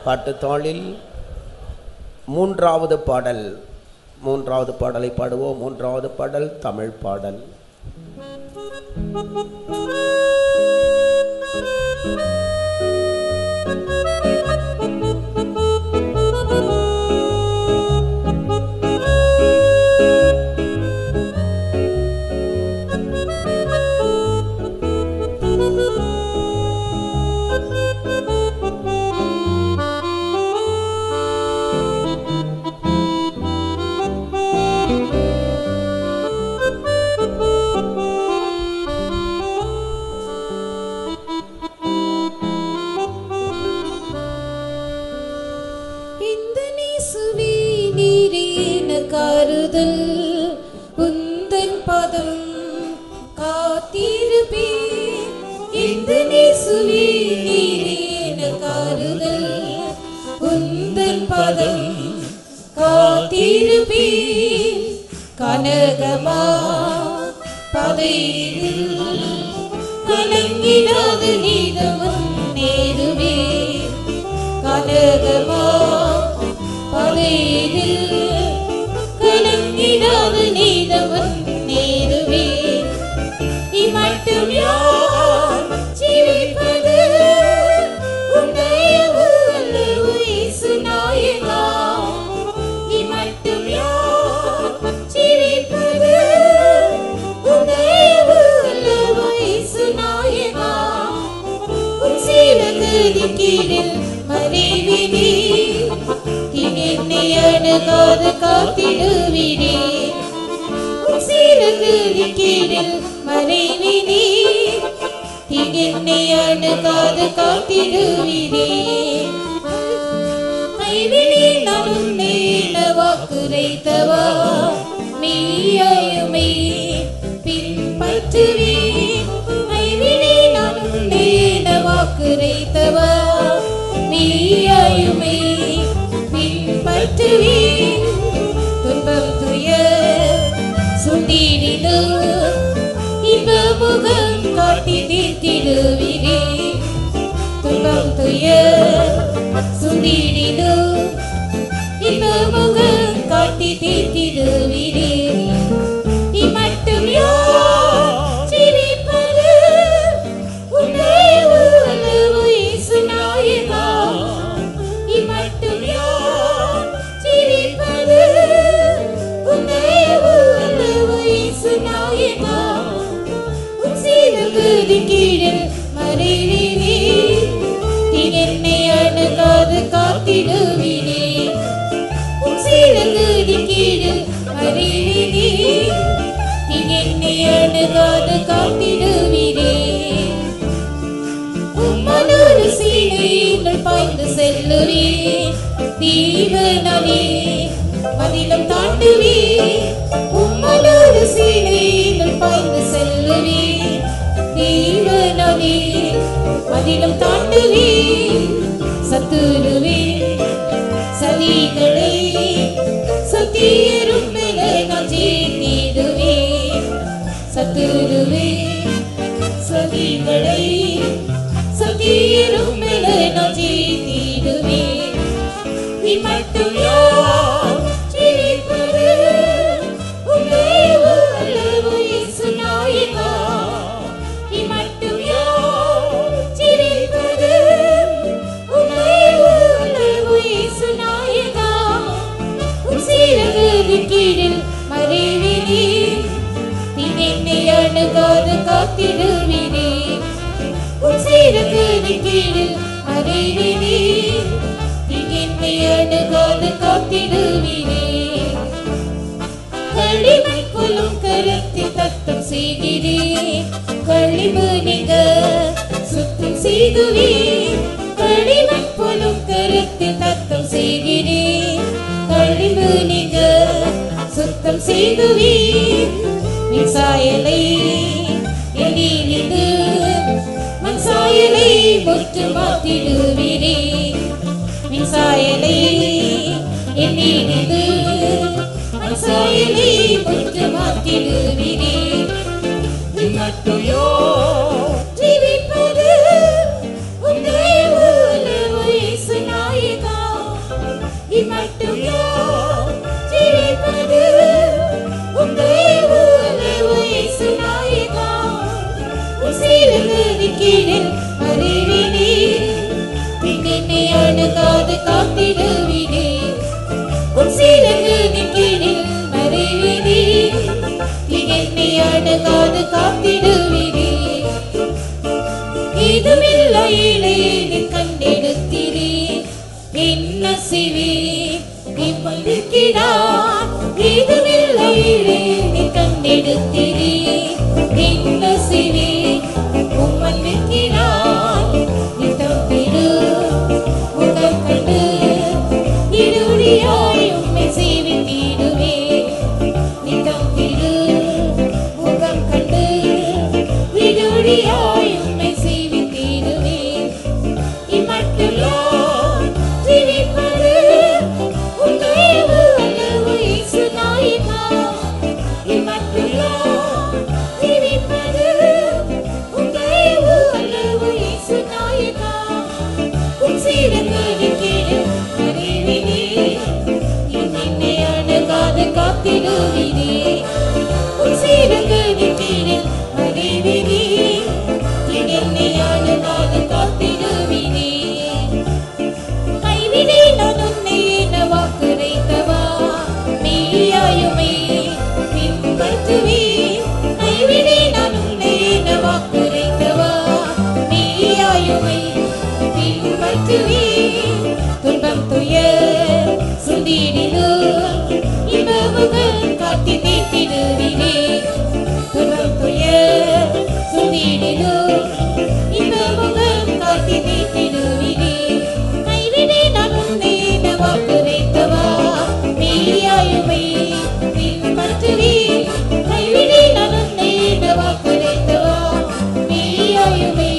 பாட்டுத்தாளில் மூன்றாவது பாடலை பாடுவோம். மூன்றாவது பாடல் தமிழ் பாடல். கனகமா பதையில் கலங்கிடாது நீதமும் நேருவே. கனகமா பதையில் கலங்கிடாது நீதமும் நேருவே. இமட்டும் யார் ஜீவிப்பது உன்னையவு அல்லவு இயேசு நாயகா. இமட்டும் யார் ஜீவிப்பது உன்னையவு அல்லவு இயேசு நாயகா. உன் சீலங்களின் கீழில் மறைவினே என்னை அணுகாது காத்திடுவினே. உன் சீலங்களின் கீழில் மறைவினே என்னை அணுகாது காத்திடுவினே. கைவினே நான் உன்னை வாக்குரைத்தவா மெய்யாயுமே பின்பற்றுவேன். கைவினே நான் உன்னை வாக்குரைத்தவா மெய்யாயுமே பின்பற்றுவேன். துன்பம் துயர் சுண்டிடிலும் இன்ப முகம் காட்டி தீர்த்திடுவினே. துன்பம் துயர் சுண்டிடிலும் இன்ப முகம் காட்டி தீர்த்திடுவினே. இமட்டும் யார் ஜீவிப்பது உன்னையவு அல்லவு இயேசு நாயகா. இமட்டும் யார் ஜீவிப்பது உன்னையவு அல்லவு இயேசு நாயகா. உன் சீலங்களின் கீழில் மறைவினே என்னை அணுகாது காத்திடுவினே. உன் சீலங்களின் கீழில் மறைவினே என்னை அணுகாது காத்திடுவினே. உம்மனொரு சீலைகள் பாய்ந்து செல்லுவேன் தீவனே மதிலும் தாண்டுவேன். உம்மனொரு சீலைகள் பாய்ந்து செல்லுவேன் தீவனே மதிலும் தாண்டுவேன். சத்துருவே சதிகளை சத்தியரும் மேலே நான் ஜெயித்திடுவேன். சத்துருவே சதிகளை சத்தியரும் மேலே நான் ஜெயித்திடுவேன். இமட்டும் யார் ஜீவிப்பது உன்னையவு அல்லவு இயேசு நாயகா. இமட்டும் யார் ஜீவிப்பது உன்னையவு அல்லவு இயேசு நாயகா. உன் சீலங்களின் கீழில் மறைவினே என்னை அணுகாது காத்திடுவினே. உன் சீலங்களின் கீழில் மறைவினே என்னை அணுகாது காத்திடுவினே. களிமை கொள்ளும் கருத்தில் தத்தம் செய்கிறேன். களிம்பு நீங்க சுத்தம் செய்துவேன். களிமை கொள்ளும் கருத்தில் தத்தம் செய்கிறேன். களிம்பு நீங்க சுத்தம் செய்துவேன். மின்சாயலை எண்ணிலிருந்து மண்சாயலை முற்று மாற்றிடுவினே. மின்சாயலை எண்ணிலிருந்து மண்சாயலை முற்று மாற்றிடுவினே. இமட்டும் யார் ஜீவிப்பது உன்னையவு அல்லவு இயேசு நாயகா. கீழில் அறிவினே என்னை அணுகாது காத்திடுவினே உன் சீரங்களின் கீழில் அறிவினே என்னை அணுகாது காத்திடுவினே இதுவில்லையிலே நீ கண்டெடுத்திரே என்ன செய்வே இம்மைக்கிறான் இதுவில்லையிலே நீ கண்டெடுத்திரே என்ன செய்வே உம்மைக்கிறான் நித்தம் திரு முகம் கண்டு இருளியாய் உம்மை சேவித்திடுவே நித்தம் திரு முகம் கண்டு இருளியாய் உம்மை சேவித்திடுவே இம்மட்டுள்ளார் ஜீவிப்பது உன் தயவு அல்லவு இயேசு நாயகா இம்மட்டுள்ளார் ஜீவிப்பது உன் தயவு அல்லவு இயேசு நாயகா உன் சீரங்களின் கீழில் அறிவினே என்னை அணுகாது காத்திடுவினே உன் சீரங்களின் கீழில் அறிவினே என்னை அணுகாது காத்திடுவினே கைவிடே நான் உன்னை என வாக்குரைத்தவா மெய்யாயுமை பின்பற்றுவேன் கைவிடே நான் உன்னை என வாக்குரைத்தவா மெய்யாயுமை பின்பற்றுவேன் துன்பம் துயர் சுந்திடிலும் இன்பமுகம் காட்டி தீர்த்திடுவினே துன்பம் துயர் சுந்திடிலும் இன்பமுகம் காட்டி தீர்த்திடுவினே கைவிடே நான் உன்னை என வாக்குரைத்தவா மெய்யாயுமை பின்பற்றுவேன் கைவிடே நான் உன்னை என வாக்குரைத்தவா மெய்யாயுமை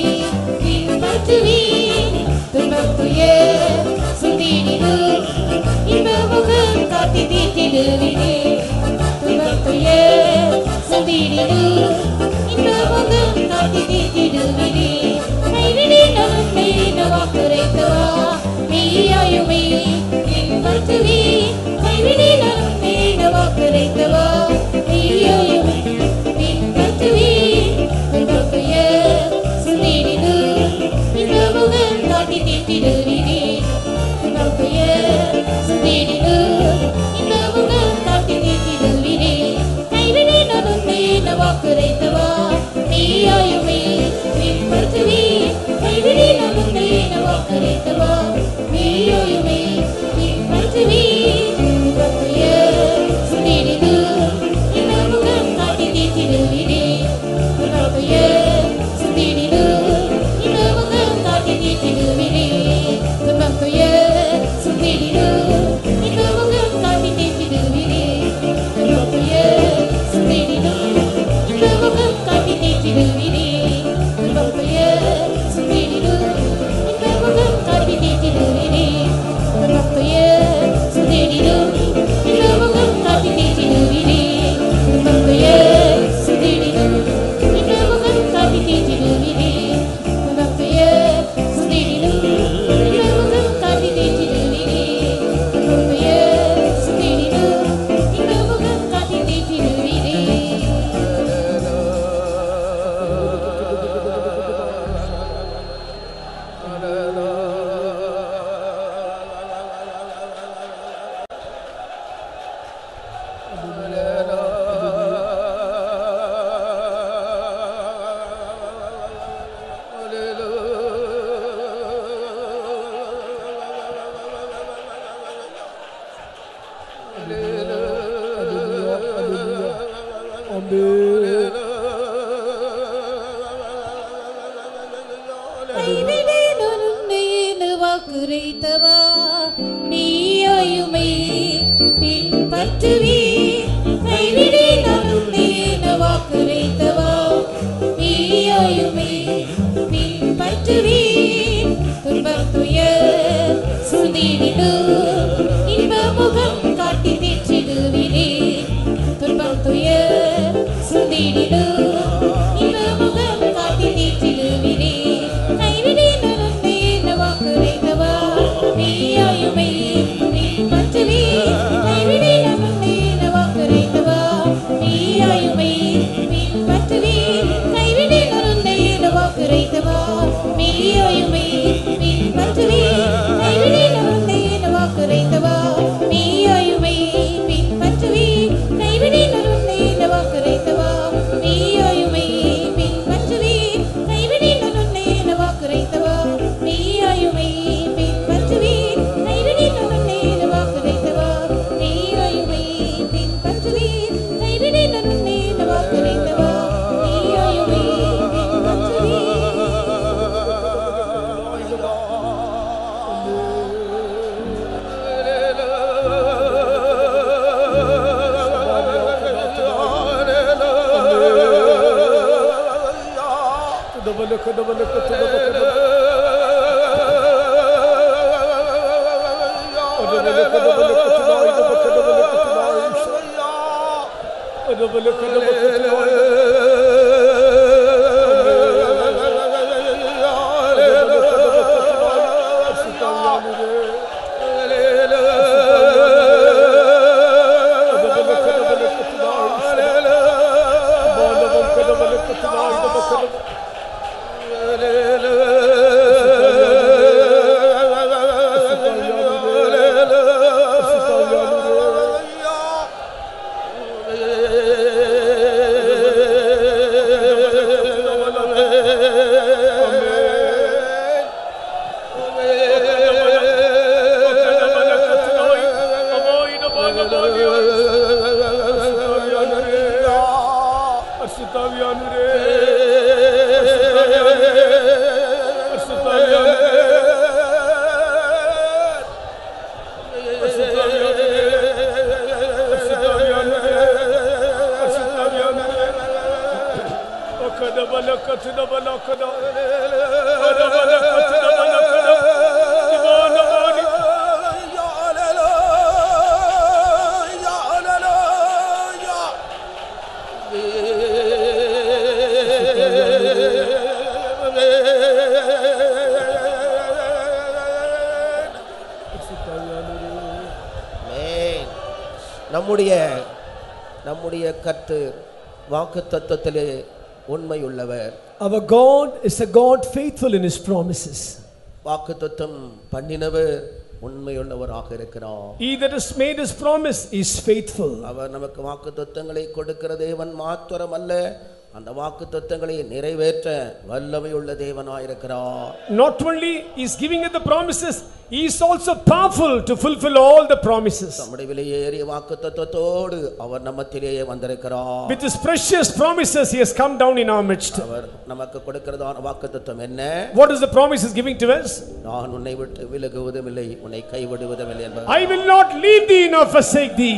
பின்பற்றுவேன் துன்பம் துயர் சுந்திடிலும் இன்பமுகம் காட்டி தீர்த்திடுவினே துன்பம் துயர் சுந்திடிலும் இன்பமுகம் காட்டி தீர்த்திடுவினே கைவிடே நான் உன்னை என வாக்குரைத்தவா மெய்யாயுமை பின்பற்றுவேன் கைவிடே நான் உன்னை என வாக்குரைத்தவா மெய்யாயுமை பின்பற்றுவேன் துன்பம் துயர் சுந்திடிலும் இன்பமுகம் காட்டி தீர்த்திடுவினே துன்பம் துயர் சுந்திடிலும் இன்பமுகம் காட்டி தீர்த்திடுவினே கைவிடே நான் உன்னை என வாக்குரைத்தவா மெய்யாயுமை பின்பற்றுவேன் கைவிடே நான் உன்னை என வாக்குரைத்தவா மெய்யாயுமை பின்பற்றுவேன் துன்பம் துயர் சுந்திடிலும் இன்பமுகம் காட்டி தீர்த்திடுவினே துன்பம் துயர் சுந்திடிலும் இன்பமுகம் காட்டி தீர்த்திடுவினே துன்பம் துயர் சுந்திடிலும் இன்பமுகம் காட்டி தீர்த்திடுவினே துன்பம் துயர் சுந்திடிலும் இன்பமுகம் காட்டி தீர்த்திடுவினே துன்பம் துயர் சுந்திடிலும் இன்பமுகம் காட்டி தீர்த்திடுவினே துன்பம் துயர் சுந்திடிலும் இன்பமுகம் காட்டி தீர்த்திடுவினே துன்பம் துயர் சுந்திடிலும் இன்பமுகம் காட்டி தீர்த்திடுவினே துன்பம் துயர் சுந்திடிலும் இன்பமுகம் காட்டி தீர்த்திடுவினே துன்பம் துயர் சுந்திடிலும் இன்பமுகம் காட்டி தீர்த்திடுவினே கைவிடே நான் உன்னை என வாக்குரைத்தவா மெய்யாயுமை பின்பற்றுவேன் கைவிடே நான் உன்னை என வாக்குரைத்தவா மெய்யாயுமை பின்பற்றுவேன் துன்பம் துயர் சுந்திடிலும் இன்பமுகம் காட்டி தீர்த்திடுவினே துன்பம் துயர் சுந்திடிலும் இன்பமுகம் காட்டி தீர்த்திடுவினே கைவிடே நான் உன்னை என வாக்குரைத்தவா மெய்யாயுமை பின்பற்றுவேன் கைவிடே நான் உன்னை என வாக்குரைத்தவா மெய்யாயுமை பின்பற்றுவேன் கைவிடே நான் உன்னை என வாக்குரைத்தவா நம்முடைய கர்த்தர் வாக்குத்தத்தத்திலே உண்மையுள்ளவர். Our God is a God faithful in his promises. வாக்குத்தத்தம் பண்ணினவர் உண்மையுள்ளவராக இருக்கிறார். He that has made his promise is faithful. அவர் நமக்கு வாக்குத்தத்தங்களை கொடுக்கிற தேவன் மாத்திரமல்ல, அந்த வாக்குத்தத்தங்களை நிறைவேற்ற வல்லமையுள்ள தேவனாய் இருக்கிறார். Not only he is giving us the promises, he is also powerful to fulfill all the promises. நம்முடைய விலையேறிய வாக்குத்தத்தத்தோடு அவர் நம்மத்திலேயே வந்திருக்கிறார். With his precious promises he has come down in our midst. அவர் நமக்கு கொடுக்கிறதான வாக்குத்தத்தம் என்ன? What is the promise he is giving to us? நான் உன்னை விட்டு விலகுவதுமில்லை, உன்னை கைவிடுவதுமில்லை என்பது. I will not leave thee nor forsake thee.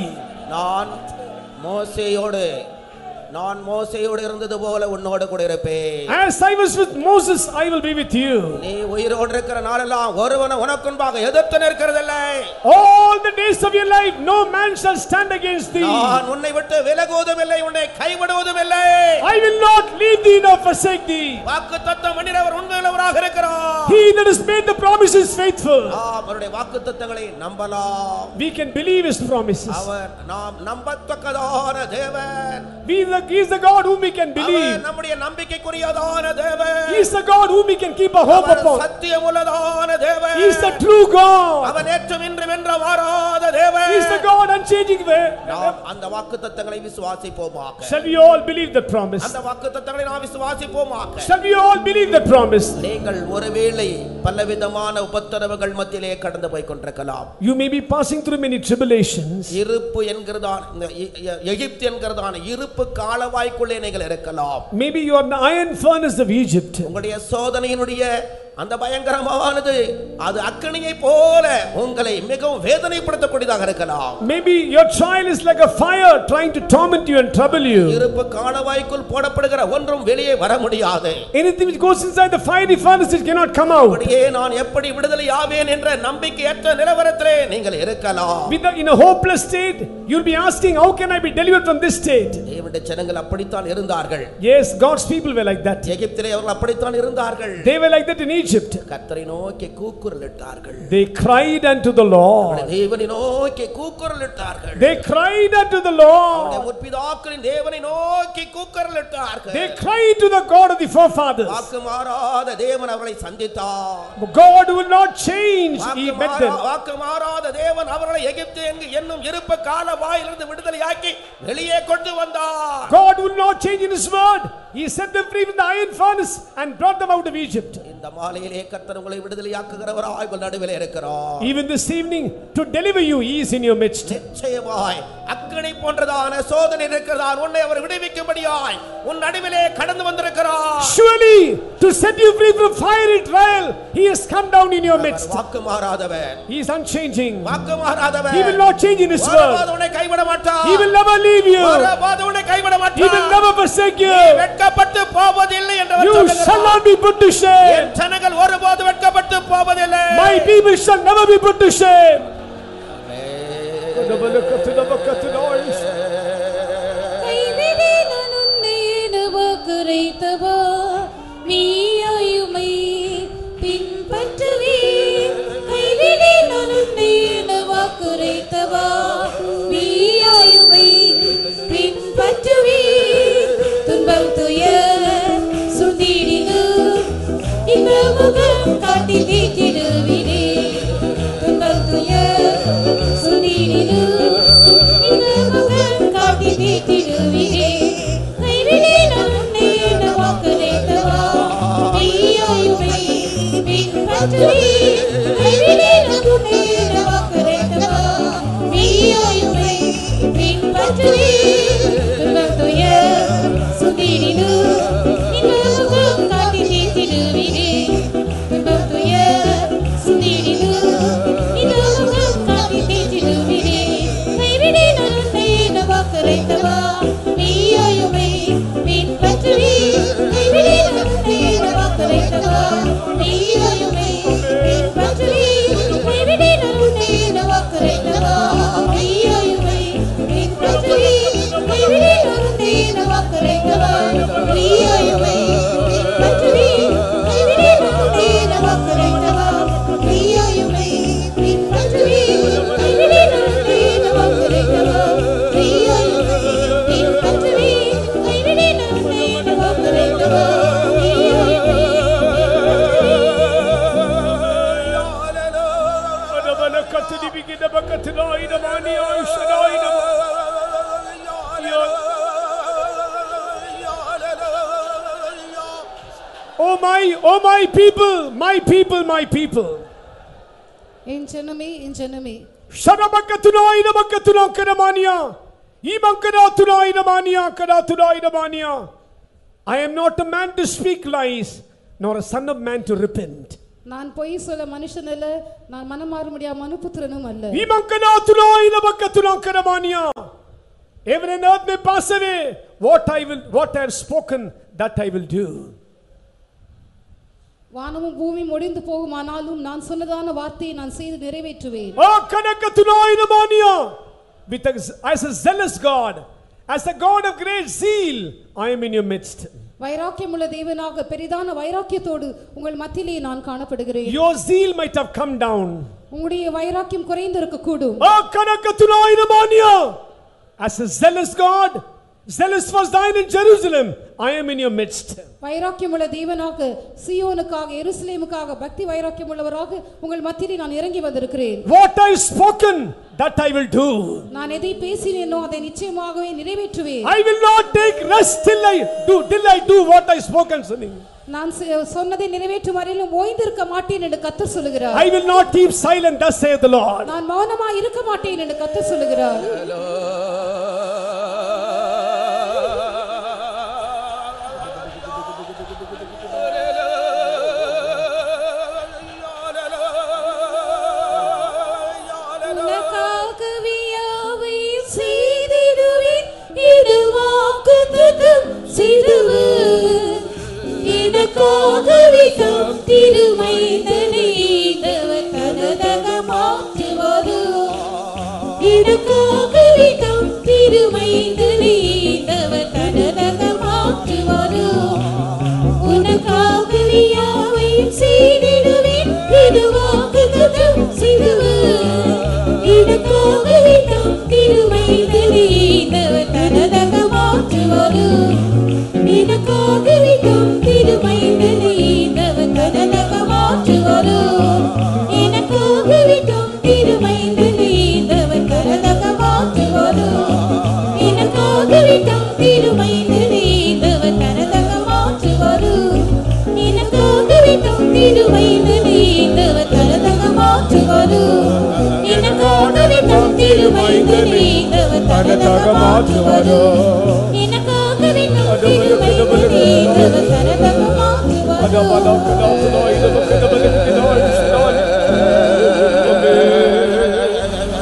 நான் மோசேயோடு இருந்தது போல உன்னோடு கூட இருப்பேன். As I was with Moses, I will be with you. நீ உயிரோடு இருக்கிற நாளெல்லாம் ஒருவன் உனக்கு முன்பாக எதிர்த்து நிற்கிறதில்லை. All the days of your life no man shall stand against thee. நான் உன்னை விட்டு விலகுவதுமில்லை, உன்னை கைவிடுவதுமில்லை. I will not leave thee nor forsake thee. வாக்குத்தத்தம் பண்ணினவர் உண்மையுள்ளவராக இருக்கிறார். He that has made the promise is faithful. அவருடைய வாக்குத்தத்தங்களை நம்பலாம். We can believe his promises. அவர் நாம் நம்பத்தக்கதான தேவன். He is the God whom we can believe. அவர் நம்முடைய நம்பிக்கைக்குரியதான தேவன். He is the God whom we can keep our hope upon. அவர் சத்தியமுள்ளதான தேவன். He is the true God. அவர் நேற்றும் இன்றும் என்றும் மாறாத தேவன். He is the God unchanging way. நாம் அந்த வாக்குத்தத்தங்களை விசுவாசிப்போமாக. Shall we all believe the promise? அந்த வாக்குத்தத்தங்களை நாம் விசுவாசிப்போமாக. Shall we all believe the promise? நீங்கள் ஒருவேளை பலவிதமான உபத்திரவங்கள் மத்தியிலே கடந்து போய் கொண்டிருக்கலாம். You may be passing through many tribulations. இருப்பு என்கிறதான எகிப்து என்கிறதான இருப்பு காலவாய்க்குள்ளே நீங்கள் இருக்கலாம். Maybe you are in the iron furnace of Egypt. உங்களுடைய சோதனையினுடைய அந்த பயங்கரமானது அது அக்கினியை போல உங்களை மிகவும் வேதனைப்படுத்தக்கூடியதாக இருக்கலாம். Maybe your trial is like a fire trying to torment you and trouble you. இருப்பு காலவாய்க்குள் போடப்படுகிற ஒன்றும் வெளியே வர முடியாது. Anything which goes inside the fiery furnace it cannot come out. அப்படியே நான் எப்படி விடுதலை ஆவேன் என்ற நம்பிக்கையற்ற நிலவரத்திலே நீங்கள் இருக்கலாம். In a hopeless state you will be asking, how can I be delivered from this state? தேவனுடைய ஜனங்கள் அப்படித்தான் இருந்தார்கள். Yes, God's people were like that. எகிப்திலே அவர்கள் அப்படித்தான் இருந்தார்கள். They were like that in Egypt. கர்த்தரை நோக்கி கூக்குரலிட்டார்கள். They cried unto the Lord. தேவனை நோக்கி கூக்குரலிட்டார்கள். They cried unto the Lord. அவருடைய முற்பிதாக்களின் தேவனை நோக்கி கூக்குரலிட்டார்கள். They cried to the God of the forefathers. வாக்கு மாறாத தேவன் அவர்களை சந்தித்தார். God will not change. He met them. வாக்கு மாறாத தேவன் அவர்களை எகிப்து என்னும் இருப்பு கால வாயிலிருந்து விடுதலையாக்கி வெளியே கொண்டு வந்தார். God will not change in his word. He set them free from the iron furnace and brought them out of Egypt. இந்த மாலையிலே கர்த்தர் உங்களை விடுதலையாக்குகிறவராய் உங்கள் நடுவிலே இருக்கிறார். Even this evening to deliver you he is in your midst. நிச்சயமாய் அக்கினி போன்றதான சோதனை இருக்கிறதால் உன்னை அவர் விடுவிக்கும்படியாய் உன் நடுவிலே கடந்து வந்திருக்கிறார். Surely to set you free from fiery trial he has come down in your midst. வாக்கு மாறாதவர். He is unchanging. வாக்கு மாறாதவர். He will not change in his word. உன்னை கைவிட மாட்டார். He will never leave you. உன்னை கைவிட மாட்டார். He will never forsake you. வெட்கப்பட்டு போவதில்லை என்று அவர் You சொல்லுகிறார். shall not be put to shame. என் ஜனங்கள் ஒருபோதும் வெட்கப்பட்டு போவதில்லை. My people shall never be put to shame. கைவிடே நான் உன்னை வாக்குரைத்தவா நீயாயுமை பின்பற்றுவேன். கைவிடே நான் உன்னை வாக்குரைத்தவா நீயாயுமை பின்பற்றுவேன். துன்பம் துயர் சூழ்ந்திடினும் இன்ப முகம் காட்டி தேற்றிடுவினே. துன்பம் துயர் சூழ்ந்திடினும் இன்ப முகம் காட்டி தேற்றிடுவினே. கைவிடே நான் உன்னை வாக்குரைத்தவா நீயாயுமை பின்பற்றுவேன். கைவிடே நான் உன்னை வாக்குரைத்தவா நீயாயுமை பின்பற்றுவேன். துன்பம் துயர் சூழ்ந்திடினும் இன்ப முகம் காட்டி தேற்றிடுவினே. துன்பம் துயர் சூழ்ந்திடினும் இன்ப முகம் காட்டி தேற்றிடுவினே. கைவிடே நான் உன்னை வாக்குரைத்தவா நீயாயுமை பின்பற்றுவேன். கைவிடே நான் உன்னை வாக்குரைத்தவா நீயாயுமை பின்பற்றுவேன். கைவிடே நான் உன்னை வாக்குரைத்தவா நீயாயுமை பின்பற்றுவேன். கைவிடே நான் உன்னை வாக்குரைத்தவா நீயாயுமை பின்பற்றுவேன். கைவிடே நான் உன்னை வாக்குரைத்தவா நீயாயுமை பின்பற்றுவேன். கைவிடே நான் உன்னை வாக்குரைத்தவா நீயாயுமை பின்பற்றுவேன். கைவிடே நான் உன்னை வாக்குரைத்தவா நீயாயுமை Oh my people, my people, my people. என் ஜனமே என் ஜனமே Shadabakatunaida bakatuna kadamania. Imankadatunaida mania kadatunaida mania. I am not a man to speak lies, nor a son of man to repent. நான் பொய் சொல்ல மனுஷன் அல்ல, நான் மனம் மாற முடியாத மனுபுத்திரனும் அல்ல. Imankadatunaida bakatuna kadamania. Heaven and earth may pass away. What I have spoken, that I will do. வானமும் பூமி முடிந்து போகுமானாலும் நான் சொன்னதான வார்த்தையை நான் செய்து நிறைவேற்றுவேன். Oh kadakatunaida mania. As a zealous God, as a God of great zeal, I am in your midst. வைராக்கியமுள்ள தேவனாக பெரிதான வைராக்கியத்தோடு உங்கள் மத்தியிலே நான் காணப்படுகிறேன். Your zeal might have come down. உங்களுடைய வைராக்கியம் குறைந்திருக்க கூடும். Oh kadakatunaida mania. As a zealous God, zealous was thine in Jerusalem, I am in your midst. வைராக்கியமுள்ள தேவனாக சீயோனுக்காக எருசலேமுக்காக பக்தி வைராக்கியமுள்ளவராக உங்கள் மத்தியிலே நான் இறங்கி வந்திருக்கிறேன். What I spoken, that I will do. நான் எதை பேசினேனோ அதை நிச்சயமாகவே நிறைவேற்றுவேன். I will not take rest till I do what I spoken. நான் சொன்னதை நிறைவேற்றும் வரையிலும் ஓய்ந்திருக்க மாட்டேன் என்று கர்த்தர் சொல்லுகிறார். I will not keep silent, thus saith the Lord. நான் மௌனமாய் இருக்க மாட்டேன் என்று கர்த்தர் சொல்லுகிறார்.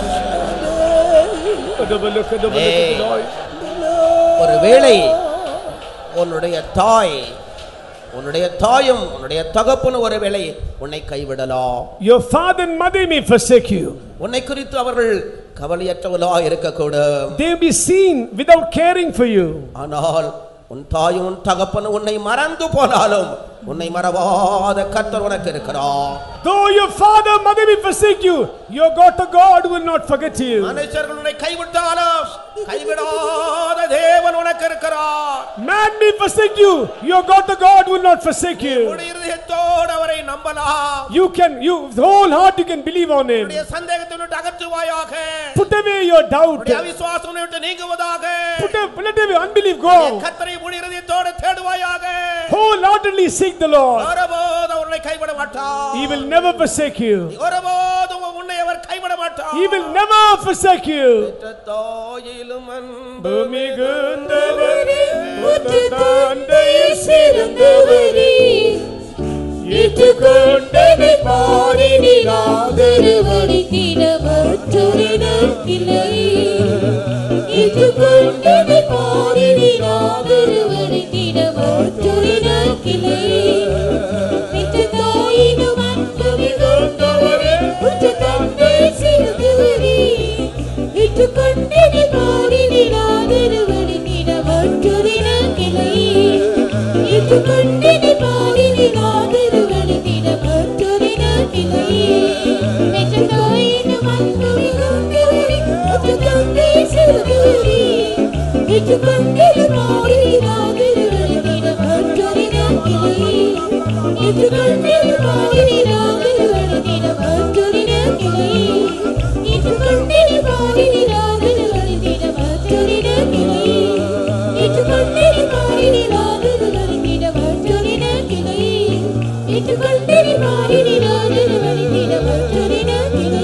ஒருவேளை உன்னுடைய தாயும் உன்னுடைய தகப்பனும் ஒருவேளை உன்னை கைவிடலாம். Your father and mother may forsake you. உன்னை குறித்து அவர்கள் கவலையற்றவர்களாக இருக்கக்கூடும். They will be seen without caring for you. ஆனால் உன் தாயும் உன் தகப்பனும் உன்னை மறந்து போனாலும் உன்னை மறவாத கர்த்தர் உனக்கு இருக்கிறார். Though your father and mother will forsake you, your God will not forget you. மனுஷர்கள் உன்னை கைவிட்டாலும் கைவிடாத தேவன் உனக்கு இருக்கிறார். Man may forsake you, your God will not forsake you. உன்னுடைய இதயத்தோடு அவரை நம்பலாம். You with whole heart you can believe on him. உன்னுடைய சந்தேகத்தை விட்டு அகற்றுவாயாக. Put away your doubt. உன்னுடைய அவிசுவாசத்தை விட்டு நீங்குவதாக. Let away unbelief go. கர்த்தரை உன்னுடைய இதயத்தோடு தேடுவாயாக. Wholeheartedly seek the Lord. ஒருபோதும் உன்னை கைவிட மாட்டார். He will never forsake you. ஒருபோதும் உன்னை அவர் கைவிட மாட்டார். He will never forsake you. தாயிலும் அன்பு மிகுந்தவரே உற்ற தந்தையில் சிறந்தவரே ஏற்றுக்கொண்டனை பாரினில் ஆதரவளித்திட மற்றொருவருக்கில்லை. ஏற்றுக்கொண்டனை பாரினில் ஆதரவளித்திட மற்றொருவருக்கில்லை. பெற்ற தாயினும் அன்பு மிகுந்தவரே உற்ற தந்தையில் சிறந்தவரே ஏற்றுக்கொண்டனை பாரினில் ஆதரவளித்திட மற்றொருவருக்கில்லை. ஏற்றுக்கொண்டனை பாரினில் ஆதரவளித்திட மற்றொருவருக்கில்லை. பெற்ற தாயினும் அன்பு மிகுந்தவரே உற்ற தந்தையில் சிறந்தவரே ஏற்றுக்கொண்டனை பாரினில் ஆதரவளித்திட மற்றொருவருக்கில்லை. ஏற்றுக்கொண்டனை பாரினில் ஆதரவளித்திட மற்றொருவருக்கில்லை. ஏற்றுக்கொண்டனை பாரினில் ஆதரவளித்திட மற்றொருவருக்கில்லை. ஏற்றுக்கொண்டனை பாரினில் ஆதரவளித்திட மற்றொருவருக்கில்லை. ஏற்றுக்கொண்டனை பாரினில் ஆதரவளித்திட மற்றொருவருக்கில்லை.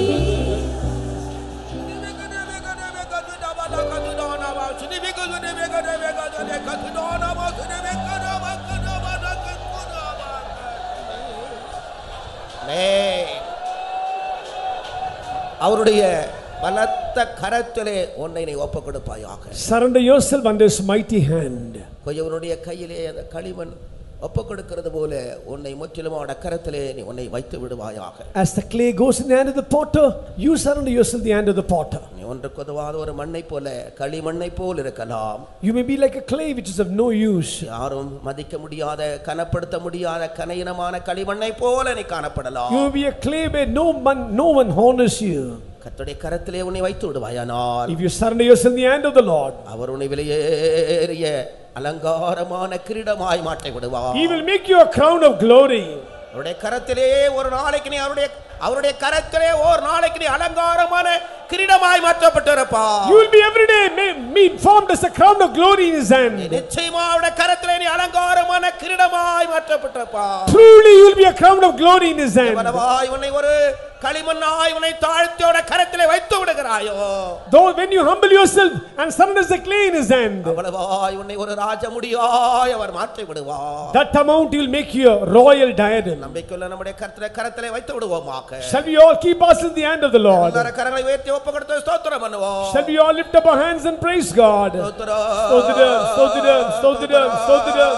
அவருடைய பலத்த கரத்திலே உன்னை நீ ஒப்புக் கொடுப்பாயாக. Surrender yourself under his mighty hand. கொய்யவனுடைய கையிலே அந்த களிமண் ஒப்புக் கொடுக்கிறது போல உன்னை முற்றிலும் அவருடைய கரத்திலே நீ உன்னை வைத்து விடுவாயாக. As the clay goes in the hand of the potter, you surrender yourself in the hand of the potter. நீ ஒன்றுக்கு உதவாத ஒரு மண்ணை போல களிமண்ணை போல் இருக்கலாம். You may be like a clay which is of no use. யாரும் மதிக்க முடியாத கனப்படுத்த முடியாத கனயினமான களிமண்ணை போல நீ காணப்படலாம். You may be a clay where no one honors you. கர்த்தருடைய கரத்திலே உன்னை வைத்து விடுவாயானால் If you surrender yourself in the hand of the Lord, அவர் உன்னை வெளியேறிய அலங்காரமான கிரீடமாய் மாற்றி விடுவார். He will make you a crown of glory. அவருடைய கரத்திலே ஒரு நாளைக்கு நீ அவருடைய கரத்திலே ஒரு நாளைக்கு நீ அலங்காரமான கிரீடமாய் மாற்றப்பட்டிருப்பாய். You will be every day formed as a crown of glory in his hand. நிச்சயமா அவருடைய கரத்திலே நீ அலங்காரமான கிரீடமாய் மாற்றப்பட்டிருப்பாய். Truly you will be a crown of glory in his hand. உன்னை ஒரு களிமண்ணாய் உன்னை தாழ்த்தியோட கரத்திலே வைத்து விடுகிறாயோ. Though when you humble yourself and surrender the clay in his hand, அவ்வளவாய் உன்னை ஒரு ராஜமுடியாய் அவர் மாற்றி விடுவார். that amount he will make you a royal diadem. நம்பிக்கையுள்ள நம்முடைய கரத்திலே வைத்து விடுவோமாக. Shall we all keep us in the hand of the Lord? எல்லாரும் கரங்களை உயர்த்தி ஒப்புக்கொடுத்து ஸ்தோத்திரம் பண்ணுவோம். Shall we all lift up our hands and praise God? ஸ்தோத்திரம் ஸ்தோத்திரம் ஸ்தோத்திரம் ஸ்தோத்திரம் ஸ்தோத்திரம்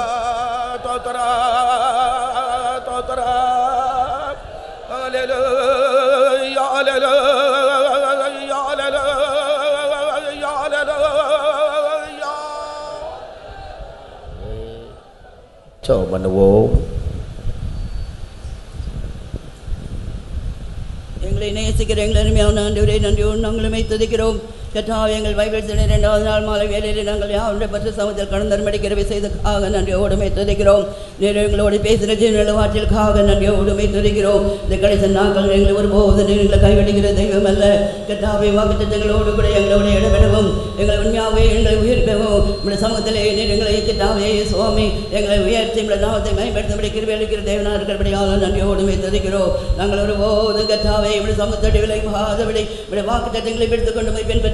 ஸ்தோத்திரம் ஸ்தோத்திரம் ஹalleluya ஹalleluya ஹalleluya ஹalleluya. ஜெபம் பண்ணுவோம். எங்களை நேசிக்கிற எங்கள் அருமையான ஆண்டவரே, நன்றியோடு நாங்கள் துதிக்கிறோம். கர்த்தாவே, எங்கள் பைபிள் தின 2வது நாள் மாலை வேளையில் நாங்கள் யாருடைய பற்று சமத்தில் கடந்தரும்படி கிருபை செய்ததற்காக நன்றியோடுமை துதிக்கிறோம். நீர் எங்களோடு பேசின ஜீவனுள்ள வார்த்தைகளுக்காக நன்றியோடுமை துதிக்கிறோம். இந்த கடைசி நாட்கள் எங்களை ஒருபோது எங்களை கைவிடுகிற தெய்வம் அல்ல. கர்த்தாவே, வாக்குத்தத்தங்களோடு கூட எங்களோட இடப்படவும் எங்களை உண்மையாகவே எங்களை உயிர்ப்பவும் உடைய சமூகத்திலே நீர் எங்களை கர்த்தாவே சுவாமி எங்களை உயர்த்தி உடைய நாமத்தை மேம்படுத்தும்படி கிருபை அளிக்கிற தேவனாக இருக்கிறபடியாக நன்றியோடுமை துதிக்கிறோம். நாங்கள் ஒருபோது கர்த்தாவே உடைய சமூகத்தோடு விலை போகாதபடி உடைய வாக்குத்தத்தங்களை எடுத்துக்கொண்டு பின்பற்ற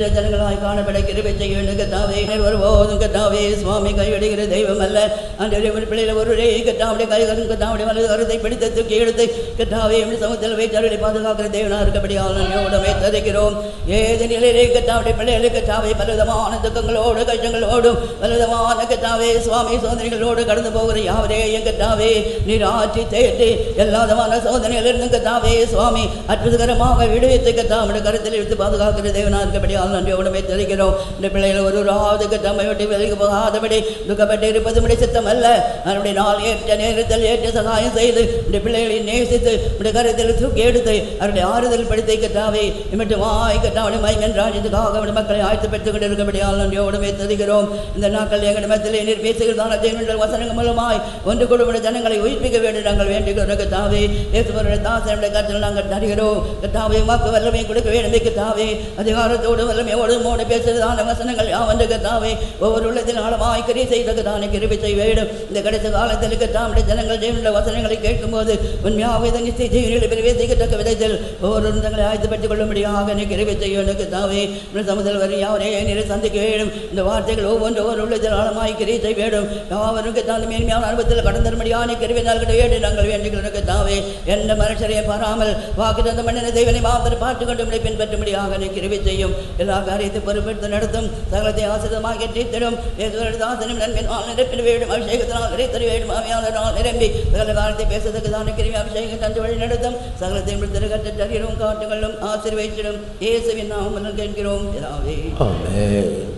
ஜனங்களாய் காணப்பட கிருபை செய்ய வேண்டும் கர்த்தாவே. ஒருபோதும் கர்த்தாவே சுவாமி கைவிடுகிற தெய்வம் அல்ல. ஆண்டவரே ஒரு பிள்ளையில ஒருவரே கர்த்தாவுடைய கைகளும் கர்த்தாவுடைய வலது கருத்தை பிடித்து தூக்கி எடுத்து கர்த்தாவே சமூகத்தில் வைத்தவர்களை பாதுகாக்கிற தேவனாக இருக்கபடியால் நன்றியோடு தரிக்கிறோம். ஏது நிலையிலே கர்த்தாவுடைய பிள்ளைகளுக்கு கர்த்தாவே பலவிதமான துக்கங்களோடு கஷ்டங்களோடும் பலவிதமான கர்த்தாவே சுவாமி சோதனைகளோடு கடந்து போகிற யாவரையும் கர்த்தாவே நீர் ஆற்றி தேற்றி எல்லா விதமான சோதனைகளிலிருந்து கர்த்தாவே சுவாமி அற்புதகரமாக விடுவித்து கர்த்தாவுடைய கருத்தில் எடுத்து பாதுகாக்கிற தேவனாக இருக்கபடியால் நன்றியோடு தரிக்கிறோம். இந்த பிள்ளைகள் ஒருவராவது கர்த்தாவை விட்டு விலகி போகாதபடி துக்கப்பட்டு இருப்பது முடி சித்தம் அல்ல. அவருடைய நாள் ஏற்ற நேரத்தில் ஏற்ற சகாயம் செய்து இந்த பிள்ளைகளை நேசித்து இந்த கருத்தில் தூக்கி எடுத்து அவருடைய ஆறுதல் படுத்தி கர்த்தாவே இமட்டுமாய் கர்த்தாவுடைய மைமன் ராஜ்யத்துக்காக அவருடைய மக்களை ஆயத்து பெற்றுக் கொண்டிருக்கபடியால் நன்றியோடு தரிக்கிறோம். இந்த நாட்கள் எங்கள் மத்தியிலே நீர் பேசுகிறதான தேவனுடைய வசனங்கள் மூலமாய் ஒன்று கூடுபட ஜனங்களை உயிர்ப்பிக்க வேண்டும் நாங்கள் வேண்டுகிறோம் கர்த்தாவே. இயேசுவின் தாசனுடைய கருத்தில் நாங்கள் தருகிறோம் கர்த்தாவே. வாக்கு வல்லமை கொடுக்க வேண்டும் கர்த்தாவே. அதிகாரத்தோடு வல்லமையோடு மோடு பேசுகிறதான வசனங்கள் யாவென்று கர்த்தாவே ஒவ்வொரு உள்ளத்தில் ஆழமாய் கிரியை செய்ததான கிருபை செய்ய வேண்டும். இந்த கடைசி காலத்தில் கர்த்தாவுடைய ஜனங்கள் தேவனுடைய வசனங்களை கேட்கும்போது உண்மையாக நிச்சய ஜீவனில் பிரவேசிக்கத்தக்க விதத்தில் ஒவ்வொரு தங்களை ஆயத்தப்படுத்திக் கொள்ளும்படியாக நீ கிருபை செய்ய வேண்டும் கர்த்தாவே. சமுதல் வரை யாவரே நீரை சந்திக்க வேண்டும். இந்த வார்த்தைகள் ஒவ்வொன்று ஒவ்வொரு உள்ளத்தில் ஆழமாய் கிரியை செய்ய வேண்டும். யாவருக்கு தான் மேன்மையான அனுபவத்தில் கடந்தரும்படியான கிருபை நாள்கிட்ட வேண்டும் நாங்கள் வேண்டுகிறோம் கர்த்தாவே. எந்த மனுஷரையை பாராமல் வாக்கு தந்த மன்னனை தெய்வனை மாத்திரம் பார்த்து கொண்டு பின்பற்றும்படியாக நீ கிருபை செய்யும். எல்லா காரியத்தை பொறுப்பெடுத்து நடத்தும் சகலத்தை ஆசிரியமாக தீர்த்திடும். தாசனும் நன்மையினால் நிரப்பிட வேண்டும். அபிஷேகத்தினால் நிறைத்தறி வேண்டும். ஆவியாளரால் நிரம்பி சகல காலத்தை பேசுவதற்கு தானே கிருமி அபிஷேகம் தந்து வழி நடத்தும். சகலத்தை திருகற்ற காட்டுகளும் ஆசீர்வதிச்சிடும். இயேசுவின் நாமத்தில் கேட்கிறோம் பிதாவே. ஆமென்.